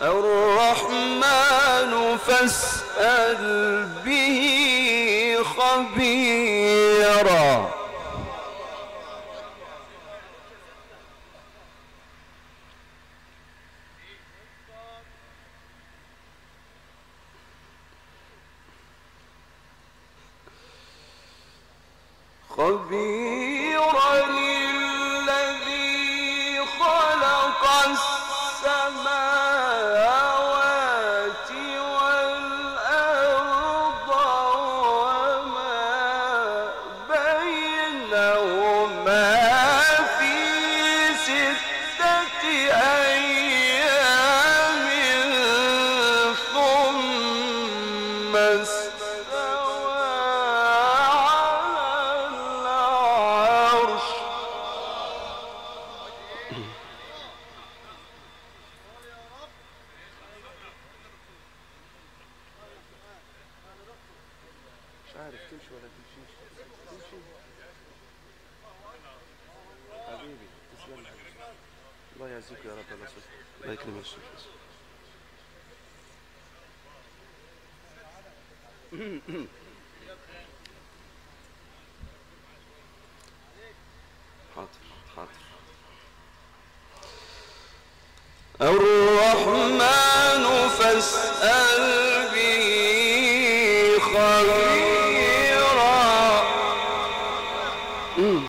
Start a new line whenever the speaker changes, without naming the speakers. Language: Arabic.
الرحمن فاسأل به خبيرا. خبيرا الذي خلق السماوات والأرض وما بينهما في 6 أيام ثم استوى على العرش. مش عارف تمشي ولا تمشيش. تمشي حبيبي، تسلم. الله يعزك يا رب. الله يسلمك. الله يكرمك. حاضر حاضر. الرحمن فاسأل